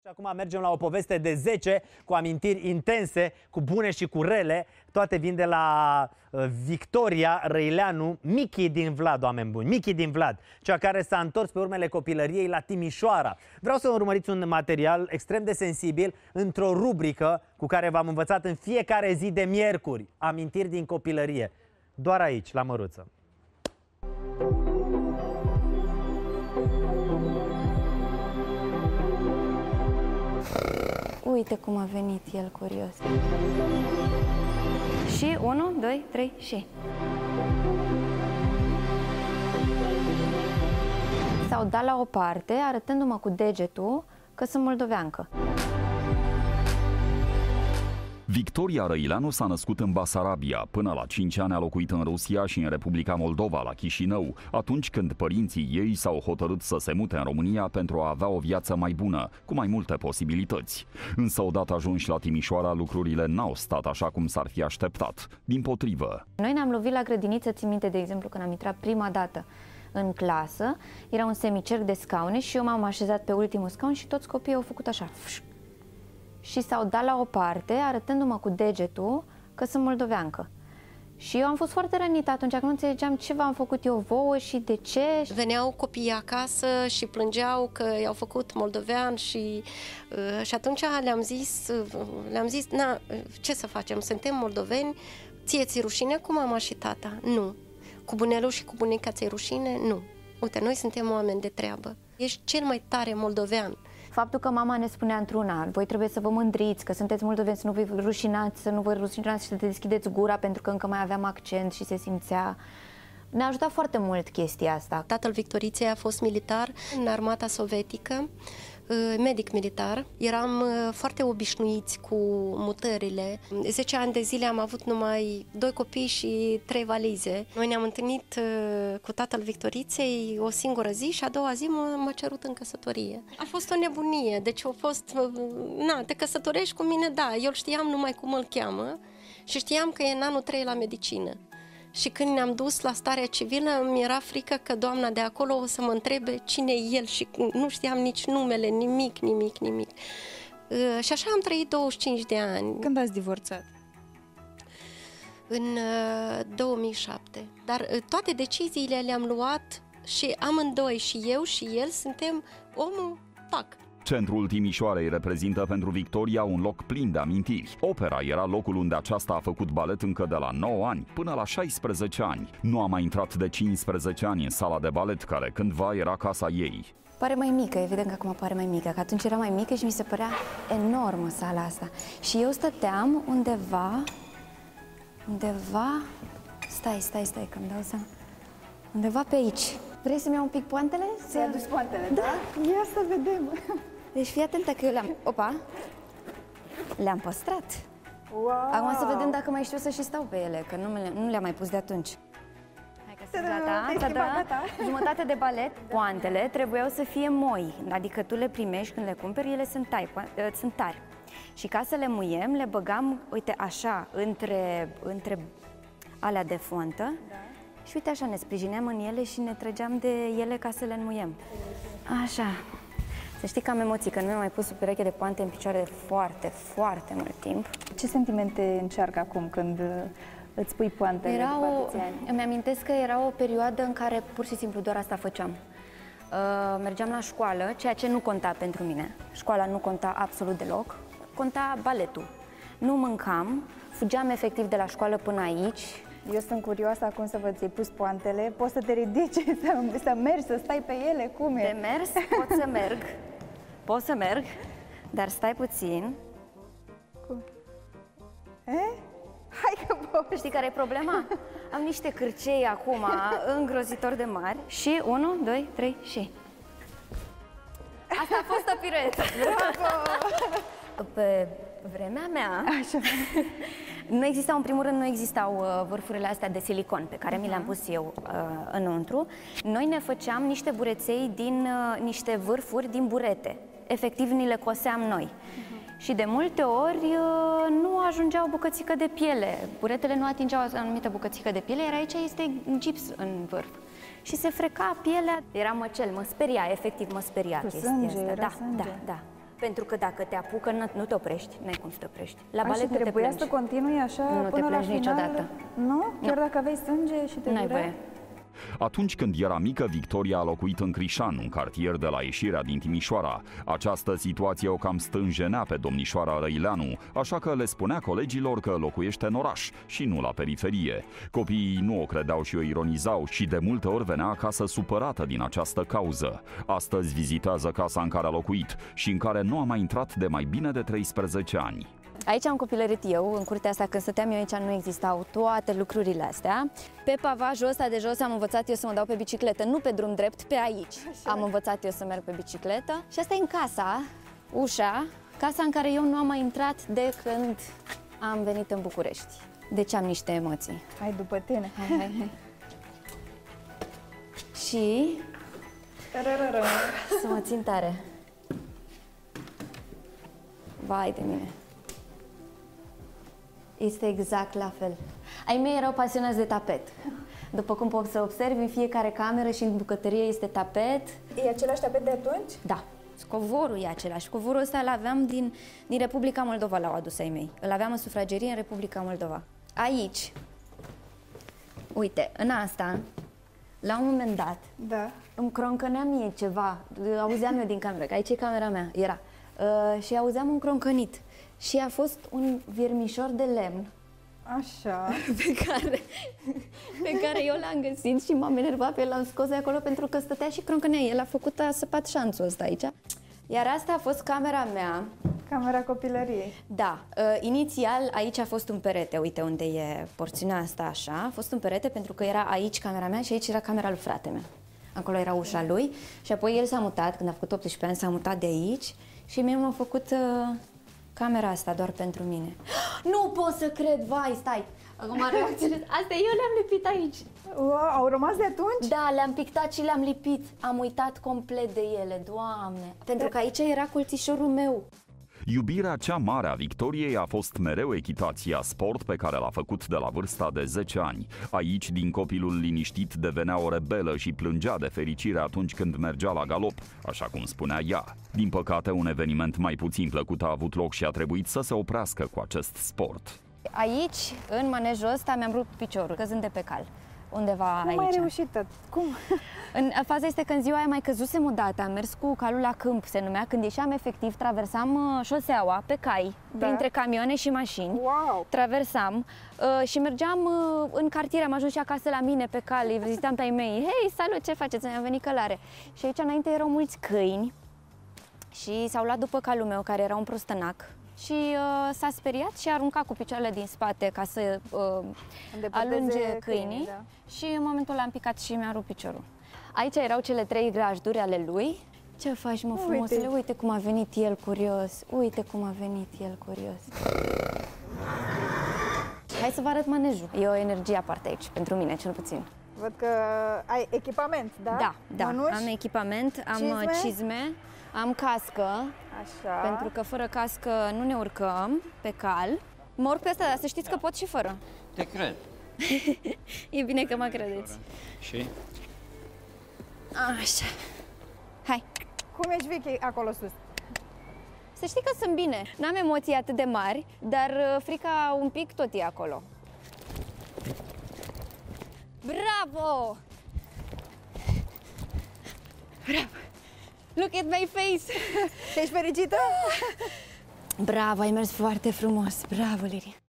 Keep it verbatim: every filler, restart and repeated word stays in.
Și acum mergem la o poveste de zece, cu amintiri intense, cu bune și cu rele. Toate vin de la uh, Victoria Răileanu, Michi din Vlad, oameni buni. Michi din Vlad, cea care s-a întors pe urmele copilăriei la Timișoara. Vreau să urmăriți un material extrem de sensibil într-o rubrică cu care v-am învățat în fiecare zi de miercuri. Amintiri din copilărie. Doar aici, la Măruță. Uite cum a venit el curios. Și unu, doi, trei și. S-au dat la o parte, arătându-mă cu degetul că sunt moldoveancă. Victoria Răileanu s-a născut în Basarabia. Până la cinci ani a locuit în Rusia și în Republica Moldova, la Chișinău, atunci când părinții ei s-au hotărât să se mute în România pentru a avea o viață mai bună, cu mai multe posibilități. Însă, odată ajunși la Timișoara, lucrurile n-au stat așa cum s-ar fi așteptat. Dimpotrivă. Noi ne-am lovit la grădiniță, țin minte, de exemplu, când am intrat prima dată în clasă, era un semicerc de scaune și eu m-am așezat pe ultimul scaun și toți copiii au făcut așa. Și s-au dat la o parte, arătându-mă cu degetul că sunt moldoveancă. Și eu am fost foarte rănită atunci, că nu înțelegeam ce v-am făcut eu vouă și de ce. Veneau copiii acasă și plângeau că i-au făcut moldovean și, uh, și atunci le-am zis, uh, le-am zis, na, ce să facem, suntem moldoveni, ție ți rușine cu mama și tata? Nu. Cu bunelul și cu bunica ți-e rușine? Nu. Uite, noi suntem oameni de treabă. Ești cel mai tare moldovean. Faptul că mama ne spunea într-una, voi trebuie să vă mândriți, că sunteți moldoveni, să nu vă rușinați, să nu vă rușinați și să te deschideți gura, pentru că încă mai aveam accent și se simțea. Ne-a ajutat foarte mult chestia asta. Tatăl Victoriței a fost militar în armata sovietică, medic militar. Eram foarte obișnuiți cu mutările. zece ani de zile am avut numai doi copii și trei valize. Noi ne-am întâlnit cu tatăl Victoriței o singură zi și a doua zi m-a cerut în căsătorie. A fost o nebunie, deci a fost, na, te căsătorești cu mine, da, eu știam numai cum îl cheamă și știam că e în anul trei la medicină. Și când ne-am dus la starea civilă, mi-era frică că doamna de acolo o să mă întrebe cine e el și nu știam nici numele, nimic, nimic, nimic. Uh, și așa am trăit douăzeci și cinci de ani. Când ați divorțat? În uh, două mii șapte. Dar uh, toate deciziile le-am luat și amândoi, și eu și el, suntem omul pac. Centrul Timișoarei reprezintă pentru Victoria un loc plin de amintiri. Opera era locul unde aceasta a făcut balet încă de la nouă ani până la șaisprezece ani. Nu a mai intrat de cincisprezece ani în sala de balet, care cândva era casa ei. Pare mai mică, evident că acum pare mai mică, că atunci era mai mică și mi se părea enormă sala asta. Și eu stăteam undeva, undeva, stai, stai, stai, că îmi dau seama, undeva pe aici. Vrei să-mi iau un pic poantele? Să-i aduci poantele, da? Da? Ia să vedem. Deci fii atentă că eu le-am... Opa! Le-am păstrat. Wow. Acum să vedem dacă mai știu să și stau pe ele, că nu, le, nu le-am mai pus de atunci. Hai că sunt gata. gata. Jumătate de balet. Poantele trebuiau să fie moi, adică tu le primești când le cumperi, ele sunt, tai, sunt tari. Și ca să le muiem, le băgam, uite, așa, între, între alea de fontă. Da. Și uite așa, ne sprijineam în ele și ne trăgeam de ele ca să le înmuiem. Așa. Să știi că am emoții, că nu mi-am mai pus o pereche de poante în picioare de foarte, foarte mult timp. Ce sentimente încearcă acum când îți pui poantele era după o, atâția ani? Îmi amintesc că era o perioadă în care pur și simplu doar asta făceam. Uh, mergeam la școală, ceea ce nu conta pentru mine. Școala nu conta absolut deloc. Conta baletul. Nu mâncam, fugeam efectiv de la școală până aici. Eu sunt curioasă acum să văd, ți-ai pus poantele, poți să te ridici, să, să mergi, să stai pe ele, cum e? De mers pot să merg, pot să merg, dar stai puțin. Cum? E? Hai că poți! Știi care e problema? Am niște cârcei acum îngrozitor de mari și unu, doi, trei și... Asta a fost o piruetă! Bravo! Pe vremea mea... Așa. Nu existau, în primul rând, nu existau uh, vârfurile astea de silicon pe care uh-huh. mi le-am pus eu uh, înăuntru. Noi ne făceam niște bureței din uh, niște vârfuri din burete. Efectiv, ni le coseam noi. Uh-huh. Și de multe ori uh, nu ajungeau bucățică de piele. Buretele nu atingeau o anumită bucățică de piele, iar aici este gips în vârf. Și se freca pielea. Era măcel, mă speria, efectiv mă speria cu chestia sânge, asta. era Da, sânge. da, da. Pentru că dacă te apucă, nu, nu te oprești, n-ai cum să te oprești. La A, balet și nu te trebuia plângi. să continui așa Nu până te la plângi final? niciodată. Nu? Chiar Nu. dacă aveai sânge și te N-ai durea? voie. Atunci când era mică, Victoria a locuit în Crișan, un cartier de la ieșirea din Timișoara. Această situație o cam stânjenea pe domnișoara Răileanu, așa că le spunea colegilor că locuiește în oraș și nu la periferie. Copiii nu o credeau și o ironizau și de multe ori venea acasă supărată din această cauză. Astăzi vizitează casa în care a locuit și în care nu a mai intrat de mai bine de treisprezece ani. Aici am copilărit eu, în curtea asta, când stăteam eu aici nu existau toate lucrurile astea. Pe pavajul ăsta de jos am învățat eu să mă dau pe bicicletă, nu pe drum drept, pe aici. Așa. Am învățat eu să merg pe bicicletă. Și asta e în casa, ușa, casa în care eu nu am mai intrat de când am venit în București. Deci am niște emoții. Hai după tine. Hai, hai, hai. Și Rărără. să mă țin tare. Vai de mine. Este exact la fel. Ai mei erau pasionați de tapet. După cum poți să observi, în fiecare cameră și în bucătărie este tapet. E același tapet de atunci? Da. Covorul e același. Covorul ăsta îl aveam din, din Republica Moldova, l-au adus ai mei. Îl aveam în sufragerie în Republica Moldova. Aici, uite, în asta, la un moment dat, Da. îmi croncănea mie ceva. Auzeam eu din cameră, că aici e camera mea, era. Uh, și auzeam un croncănit. Și a fost un viermișor de lemn Așa. pe care, pe care eu l-am găsit și m-am enervat pe el, l-am scos de acolo pentru că stătea și croncănea. El a făcut, a săpat șanțul ăsta aici. Iar asta a fost camera mea. Camera copilăriei. Da, uh, inițial aici a fost un perete, uite unde e porțiunea asta așa, a fost un perete pentru că era aici camera mea și aici era camera lui frate meu. Acolo era ușa lui și apoi el s-a mutat, când a făcut optsprezece ani, s-a mutat de aici și mie m-a făcut uh, camera asta doar pentru mine. Nu pot să cred, vai, stai! Acum reacționez. Astea eu le-am lipit aici. Wow, au rămas de atunci? Da, le-am pictat și le-am lipit. Am uitat complet de ele, Doamne. Pentru că aici era colțișorul meu. Iubirea cea mare a Victoriei a fost mereu echitația, sport pe care l-a făcut de la vârsta de zece ani. Aici, din copilul liniștit, devenea o rebelă și plângea de fericire atunci când mergea la galop, așa cum spunea ea. Din păcate, un eveniment mai puțin plăcut a avut loc și a trebuit să se oprească cu acest sport. Aici, în manejul ăsta, mi-am rupt piciorul, căzând de pe cal. Undeva Cum aici. ai reușit? Cum? În faza este că în ziua aia mai căzusem odată, am mers cu calul la câmp, se numea, când ieșeam efectiv, traversam uh, șoseaua pe cai, Da. printre camioane și mașini. Wow! Traversam uh, și mergeam uh, în cartier, am ajuns și acasă la mine pe cal, îi vizitam pe ai mei. Hei, salut, ce faceți? Mi-am venit călare. Și aici înainte erau mulți câini și s-au luat după calul meu, care era un prostănac. Și uh, s-a speriat și a aruncat cu picioarele din spate ca să uh, Îndepărteze alunge câinii, câinii. da. Și în momentul ăla am picat și mi-a rupt piciorul. Aici erau cele trei grajduri ale lui. Ce faci, mă, frumosule? Uite. Uite cum a venit el curios. Uite cum a venit el curios. Hai să vă arăt manejul. E o energie aparte aici, pentru mine, cel puțin. Văd că ai echipament, da? Da, da. Mănuși? Am echipament, am Cizme? cizme, am cască, Așa. pentru că fără cască nu ne urcăm pe cal. Mă urc pe asta, dar să știți că pot și fără. Te cred. E bine că mă credeți. Și? Așa. Hai. Cum ești, Vicky, acolo sus? Să știi că sunt bine. N-am emoții atât de mari, dar uh, frica un pic tot e acolo. Bravo! Bravo! Look at my face! Ești fericită? Bravo, ai mers foarte frumos. Bravo, Liri.